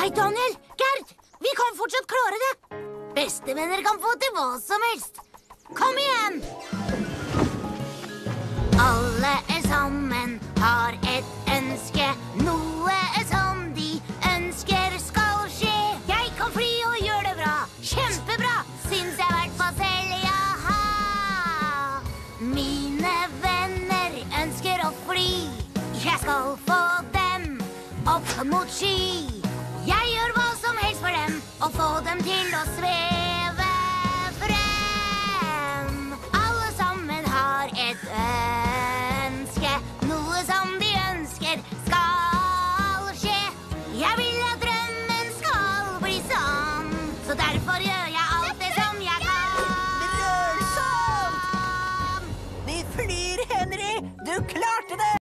Hei, Daniel! Gerd! Vi kan fortsatt klare det! Bestevenner kan få til hva som helst. Kom igjen! Alle sammen har et ønske, noe som de ønsker skal skje. Jeg kan fly og gjøre det bra, kjempebra, syns jeg hvert fall selv, jaha. Mine venner ønsker å fly, jeg skal få dem opp mot sky. Jeg gjør hva som helst for dem, og få dem til å sveve.